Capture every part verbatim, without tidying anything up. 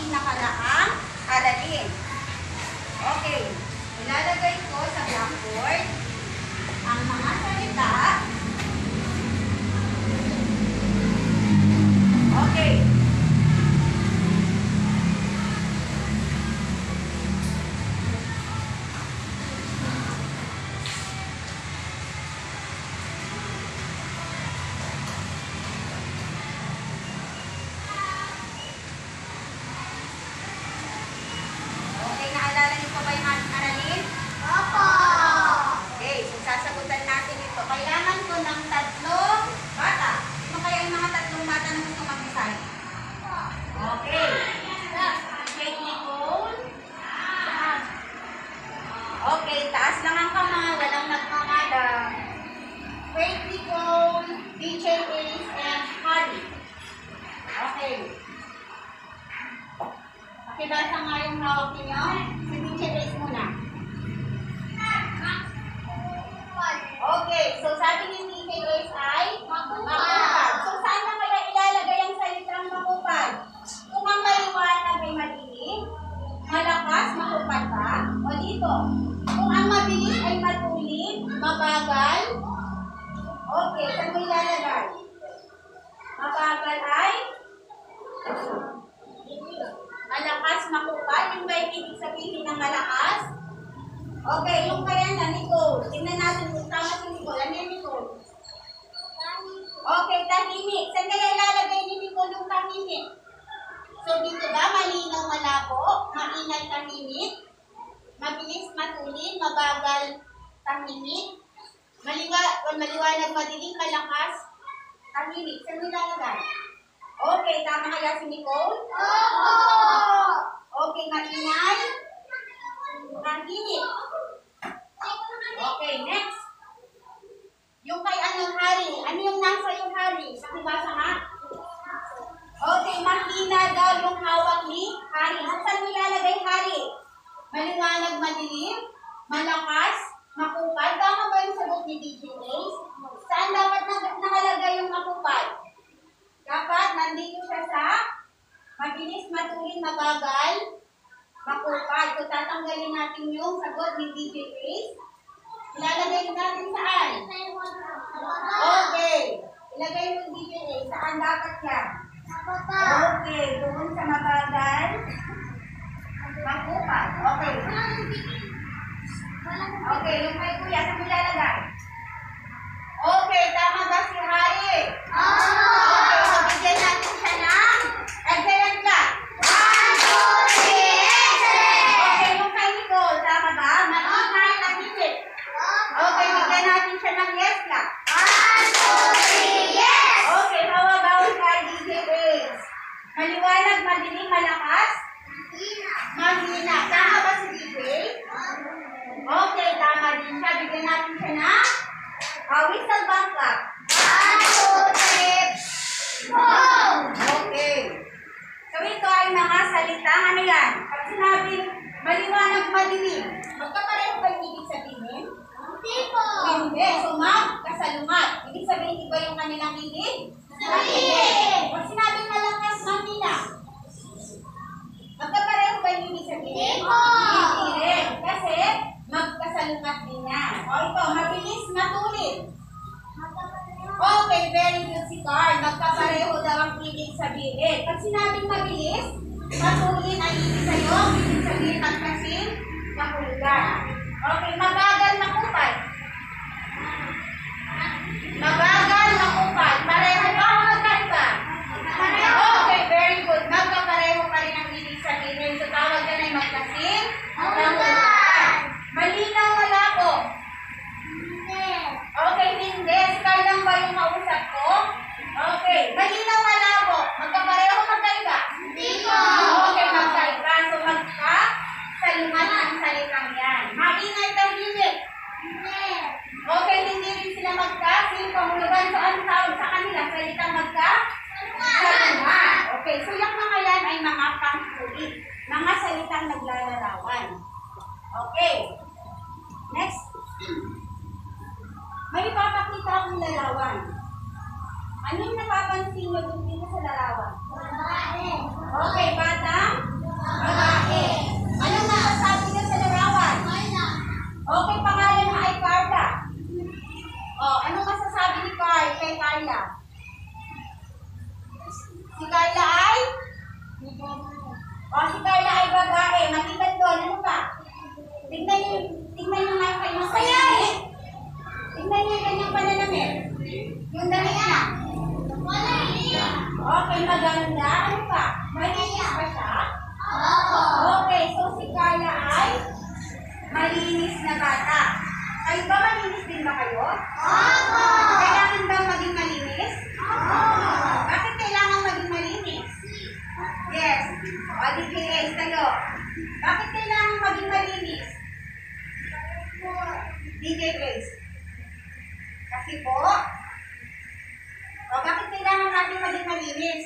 aking nakaraang aralin. Okay, ilalagay ko sa blackboard ang mga salita. Okay. Naalala niyo pa ba yung ating aralin? Opo! Okay, so sasagutan natin ito. Kailangan ko ng tatlong bata. Sino kaya yung mga tatlong bata na gusto mag-design? Okay. Kate Nicole. Okay, taas lang ang kamay. Walang nagmamalang. Kate Nicole, D J Ace, and Harry. Okay. Pakibasa nga yung hawak niyo. Si D J Ace muna. Okay, so sabi ni D J Ace ay makupad. So saan na kaya ilalagay ang salitang makupad? Kung ang maliwanag ay madilim, malakas, makupad ba? O dito, kung ang mabilis ay matulid, mabagal. Okay, saan mo ilalagay? Mabagal ay malakas, makupad. Yung ba yung ibig sabihin ng malakas? Okay, yung kaya na, Nicole. Tingnan natin kung tama si Nicole. Ano yung Nicole? Okay, tahimik. Saan kaya ilalagay ni Nicole yung tahimik? So, dito ba? Malinaw, malabo, maingay, tahimik, mabilis, matulid, mabagal, tahimik, maliwa, maliwanag, madilim, malakas, tahimik. Saan mo ilalagay? Okay, tama kaya si Nicole? Oo! Okay, maingay. Tahimik. Okay, next. Yung kay anong Hari? Ano yung nasa yung Hari? Pakibasa nga. Okay, mahina daw yung hawak ni Hari. Saan mo ilalagay Hari? Maliwanag, madilim, malakas, makupad. Tama ba yung sagot ni D J Ace? Saan dapat nakalagay yung makupad? Dapat nandito siya sa mabilis, matulid, mabagal, makupad. So, tatanggalin natin yung sagot ni D J Ace. Ilalagay natin saan? Okay. Ilagay mo D J Ace. Saan dapat yan? Okay. Doon sa mabagal, makupad. Okay. Okay. Yung kay Kuya, saan mo ilalagay? Okay. Tama ba si Hari? Okay. So, bigyan natin siya ng excellent class. One, two, three, excellent! Okay. Yung kay Nicole, tama ba? Maingay, tahimik. Okay. Bigyan natin siya ng yes class. One, two, three, yes! Okay. How about kay D J Ace? Maliwanag, madilim, malakas? Mahina. Tama ba si D J? Okay. Tama din siya. Bigyan natin siya ng Uh, whistle bang clap. One, two, three, go! Okay. So ito ay mga salita. Ano yan? Pag sinabing maliwanag, madilim, magkapareho ba yung ibig sabihin? Hindi po. Hindi. So magkasalungat. Ibig sabihin iba yung kanilang ibig? Sabihin. Pag sinabing malakas, mahina, magkapareho ba yung ibig sabihin? Hindi po. Hindi rin. Kasi magkasalungat din yan. O ito, mabilis, matulid. Okay, very good si Carl. Magkapareho daw ang ibig sabihin. Pag sinabing mabilis, matulid ang ibig sa'yo, ibig sabihin magkasing mahulugan. Okay, mabagal, makupad. Mabagal, makupad. Pareho ba o magkaiba? Okay, very good. Magkapareho pa rin ang ibig sabihin. So, tawag yan ay magkasing mahulugan. Malinaw, malabo. Hindi. Okay, hindi. Scar lang ba yung kausap ko? Okay. Malinaw, malabo. Magkapareho, magkaiba? Hindi po. Okay, magkaiba. So, magka-salungat ang salitang yan. Maingay, tahimik? Hindi. Okay, hindi rin sila magka-sing pahulugan. So, ang tawag sa kanila, salitang magka-salungat. Okay, so yung mga yan ay mga pangkulit. Mga salitang naglalarawan. Okay. Next. May ipapakita akong larawan. Ano yung napapansin nyo dito sa larawan? Okay, batang maganda. Ano pa? Malinis ba siya? Okay, so si Carla ay malinis na bata. Kayo ba malinis din ba kayo? Kailangan ba maging malinis? Bakit kailangan maging malinis? Yes. O, D J Ace, kayo. Bakit kailangan maging malinis? D J Ace. Kasi po? O, bakit kailangan natin maging malinis?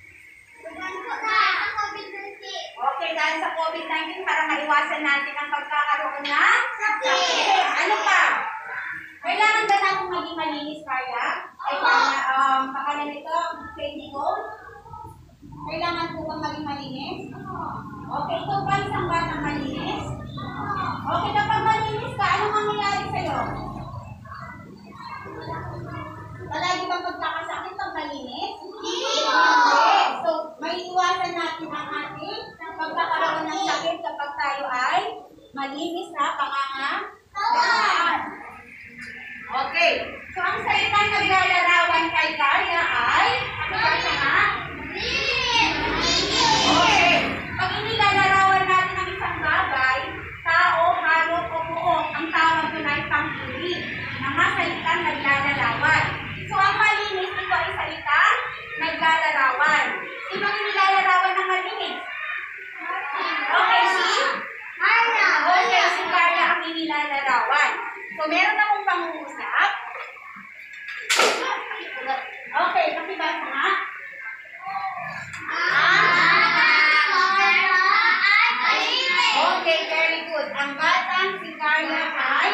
Okay, dahil sa COVID nineteen para maiwasan natin ang pagkakaroon ng sakit. Ano pa? Kailangan ba natin maging malinis kaya? Ay, um, pakalan nito, candy gold? Kailangan po bang maging malinis? Okay, ito ba isang batang malinis? Okay, kapag malinis ka, anong mangyayari sa'yo? Palagi bang magkakasakit pag malinis? Okay, so may iwasan natin ang ating pagkakaroon ng sakit kapag tayo ay malinis na pangangatawan. Okay, so ang salitang naglalarawan kay Carla ay, ano ba siya nga? Okay, pag inilalarawan natin ang isang bagay, tao, harap o buong, ang tawag doon ay pangkuri. Mga salitang naglalarawan. So ang malinis, ito ay salitang naglalarawan. Sino ang inilalarawan ng malinis? Okay, si? Carla. Okay, si Carla ang inilalarawan. So meron akong pangungusap. Okay, pakibasa nga. Okay, very good. Ang batang si Carla ay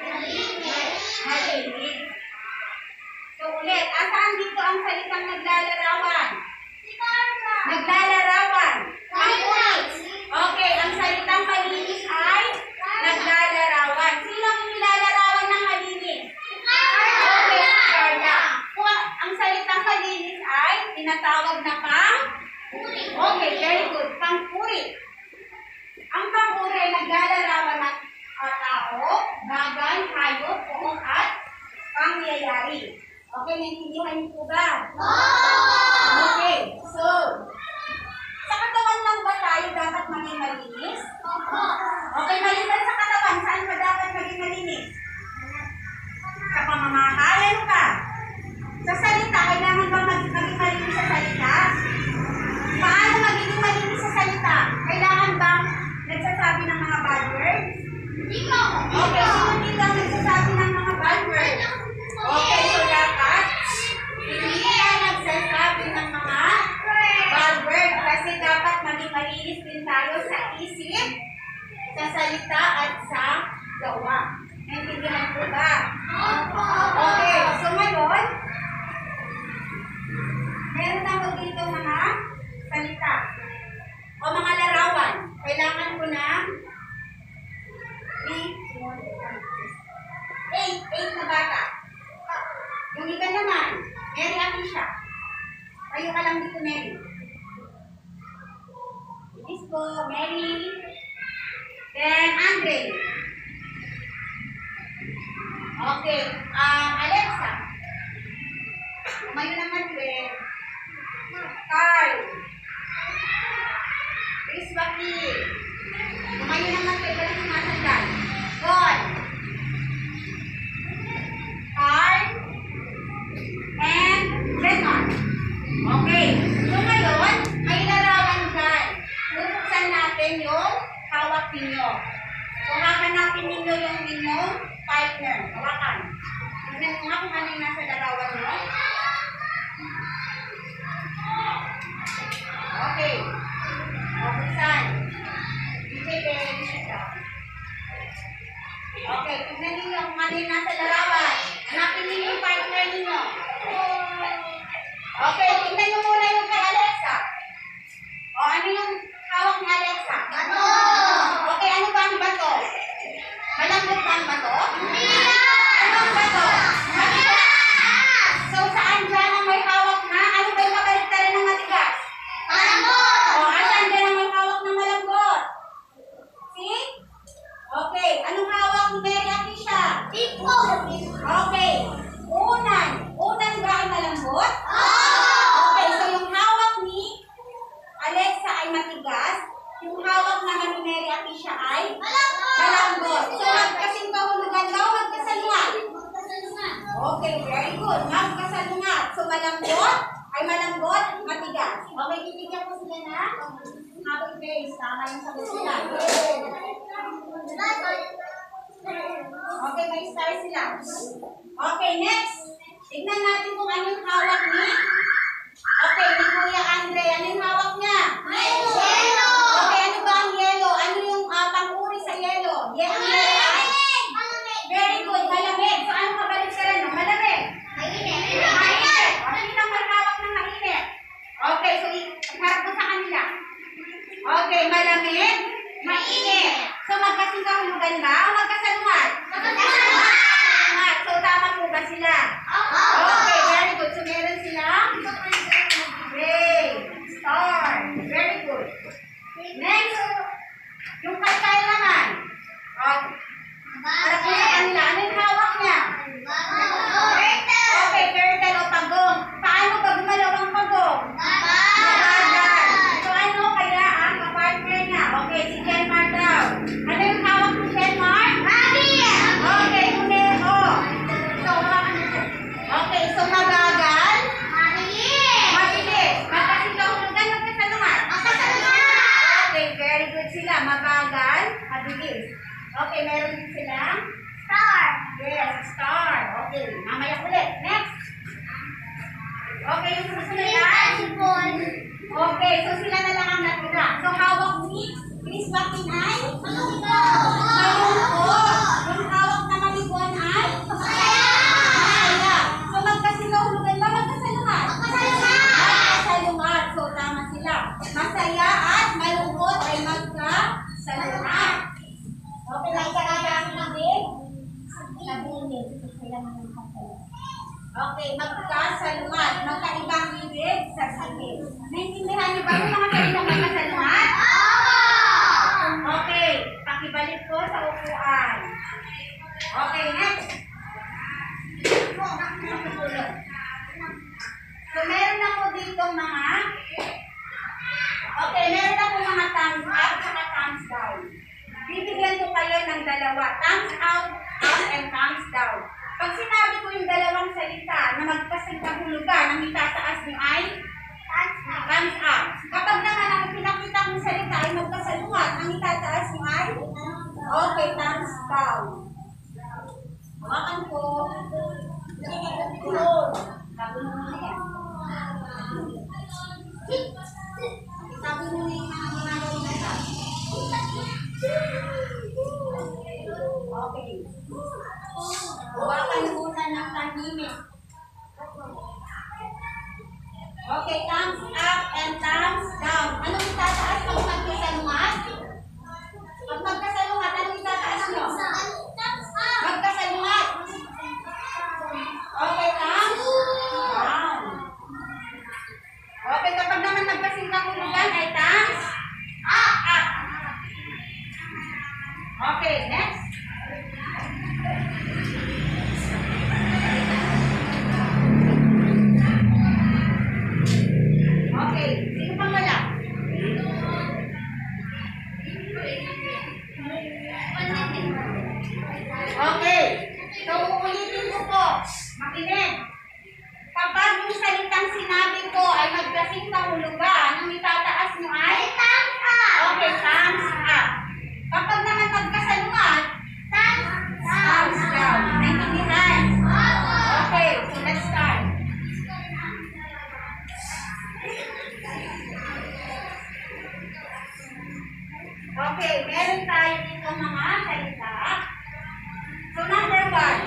malinis. So ulit, asaan dito ang salitang naglalarawan? Naglalarawan. Ang ulit. Okay, ang salitang malinis ay naglalarawan. Sino ang nilalarawan ng malinis? Okay, Carla. Kung ang salitang malinis ay tinatawag na pang? Okay, very good. Pangpuri. Ang pangpuri ay naglalarawan ng uh, tao, bagay, hayop, puong at pangyayari. Okay, naintindihan niyo po ba? Okay, so, sa katawan lang ba tayo dapat maging malinis? Okay, maliban sa katawan, saan ba dapat maging malinis? Sa pamamahay, ano ka? Sa salita, kailangan ba maging, maging malinis sa salita? Paano magiging malinis sa salita? Kailangan ba nagsasabi ng mga bad words? Okay, sino dito ang nagsasabi ng mga bad words? Okay, so dapat hindi ka nagsasabi ng mga bad words kasi dapat maging malinis din tayo sa isip, sa salita at sa gawa. Naintindihan po ba? Okay, so ngayon, meron ako dito mga salita o mga larawan. Kailangan ko ng eight, eight na bata. Yung iba naman, Mary Apisha. Kayo ka lang dito, Mary. Isko, Mary. Then, Andre. Okay. Um, Alexa. Kumayo naman, Gwen. Carl. Chris Wakil. Kumayo naman, Gwen. Balik yung masandan. Paul. Carl. And Lennon. Okay. So ngayon, may larawan dyan. Bubuksan natin yung hawak ninyo. So hahanapin ninyo yung inyong partner. Hawakan. Tignan mo nga kung ano yung nasa larawan mo. Okay. Bubuksan. Okay. Tignan ninyo kung ano yung nasa larawan. Hanapin ninyo yung partner ninyo. Okay, tingnan nyo muna yung kay Alexa. O, ano yung hawak ni Alexa? Bato! Okay, ano ba ang bato? Malambot ba ang bato? Hindi na! Ano ang bato? Matigas! So, saan dyan ang may hawak na? Ano ba yung makaligtaran ng matigas? Malambot! O, asan dyan ang may hawak ng malambot? See? Okay, anong hawak ni Mary Apisha? Tipo! Okay, unan. Unan ba ang malambot? Oo! Happy face. Tama yung sagot nila. Okay, may star sila. Okay, next. Tignan natin kung ano yung hawak ni. Okay, ni Kuya Andre. Ano yung hawak niya? Yellow. Okay, ano ba ang yellow? Ano yung uh, pang-uri sa yellow? Yellow ay? Very good. Malamig. So, ano kabalik ka rin? Malamig. Mainit. Mainit. O, hindi lang marhawak ng mainit. Okay, so, harap ko sa kanila. Okay, malamig. Mainit. So, magkasingkahulugan ba o magkasalungat? Magkasalungat. So, tama po ba sila? Okay, very good. So, meron silang gray, star. Very good. Next, yung kalkay naman. Okay. Harap ko sa kanila. Ano yung hawak niya? Okay, turtle o pagong. Paano ba gumalaw ang pagong? Mabagal. So, ano kaya ang kapartner niya? Okay, si Jenmar daw. Ano yung hawak ni Jenmar? Okay, kuneho. So, okay, so mabagal? Mabilis. Magkasingkahulugan, magkasalungat? Okay, very good sila. Mabagal, mabilis. Okay, meron din silang? Yes, star. Okay, mamaya ulit. Next. Okay, yung susunod ay? Okay, so sila na lang ang natira. So, hawak ni Chris Bakin ay? Malungkot. Yung hawak na maliguan ay? Masaya. So, magkasingkahulugan ba? Magkasalungat? Magkasalungat. So, tama sila. Masaya at malungkot ay magkasalungat. Okay, lang ka na ang ibig? Sabihin. Okay, magkasalungat. Magkaibang ibig sa sakit. Naintindihan niyo ba yung mga salitang magkasalungat? Okay, pakibalik ko sa upuan. Okay, next. So, meron ako dito mga okay, meron ako mga thumbs up at thumbs down. Bibigyan ko kayo ng dalawa. Thumbs out, up, and thumbs down. Pag sinabi ko yung dalawang salita na magkasingkahulugan, ang itataas nyo ay thumbs up. Kapag naman ang pinakita kong salita ay magkasalungat, ang itataas nyo ay okay, thumbs down. Hawakan ko. Tulog. Sabi mo na yan. Sabi mo na yung mga ginagawa na sa okay. Hawakan muna ng tahimik. Okay, thumbs up and thumbs down. Anong itataas pag magkasalungat? Pag magkasalungat, anong itataas nyo? Magkasalungat. Okay, thumbs down. Okay, kapag naman nagkasingkahulugan ay thumbs up. Up. Okay, next. Okay, sino pang wala? Okay, so uulitin ko po. Makinig. Kapag yung salitang sinabi ko ay magkasingkahulugan, ang itataas nyo ay? Thumbs up. Okay, thumbs up. Kapag naman magkasalungat, thumbs down. Naintindihan? Okay, so let's start. Okay, meron tayo dito mga salita. So number one,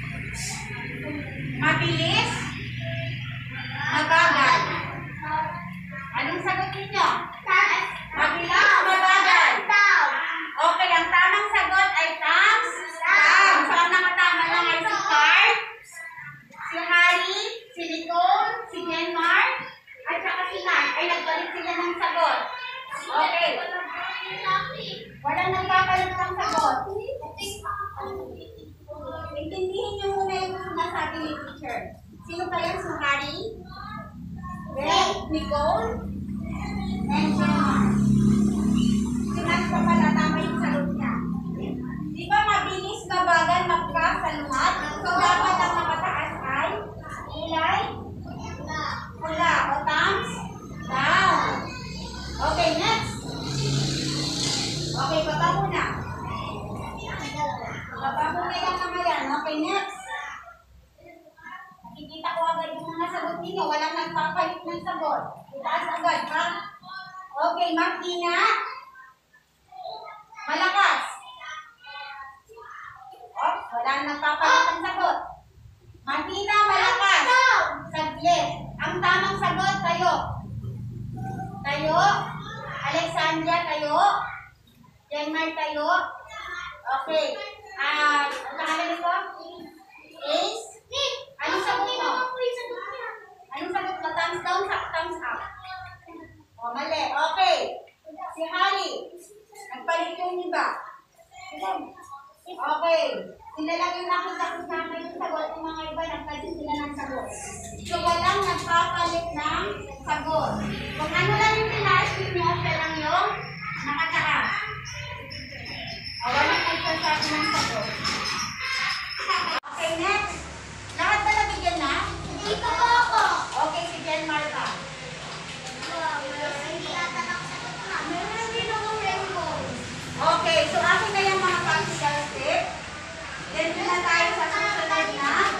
mabilis, mabagal. Anong sagot ninyo? Mabilis, mabagal. Okay, ang tamang sagot ay thumbs down. So ang nakatama lang ay si Carl, si Harry, si Nicole, si Jenmar, at saka si Nat. Ay nagbalik sila ng sagot. Okay. Walang nagkakalit ng sagot. Intindihin niyo muna yung sinasabi ni teacher. Sino kaya si Harry? Ray, Nicole, and Jenmar. Sinat pa pala tama yung sagot niya. Di ba mabilis, mabagal, magkasalungat? So dapat ang nakataas ay kulay pula o thumbs down. Okay, Okay, Martina. Malakas. Oh, wala nang nagpapalit ang sagot. Martina, malakas. Saglit. Ang tamang sagot, tayo. Tayo. Alexandria, tayo. Jenmar, tayo. Okay. Ah, uh, pangalan nito? Ace? Anong sagot mo? Anong sagot mo? Thumbs down, thumbs up. O, mali. Okay. Si Harry. Nagpalit yung iba. Okay. Sila lang yung nakita ko sa akin yung sagot. Yung mga iba, nagpalit sila ng sagot. So, walang nagpapalit ng sagot. Kung ano lang yung pinasin nyo, siya lang yung nakataas. O, walang nagpasabi ng sagot. Okay, next. Lahat ba nabigyan na? Hindi pa po ako. Okay, si Jen Marta. Meron din akong rainbow. Okay, so akin na yung mga practical tips. Then, na tayo sa susunod na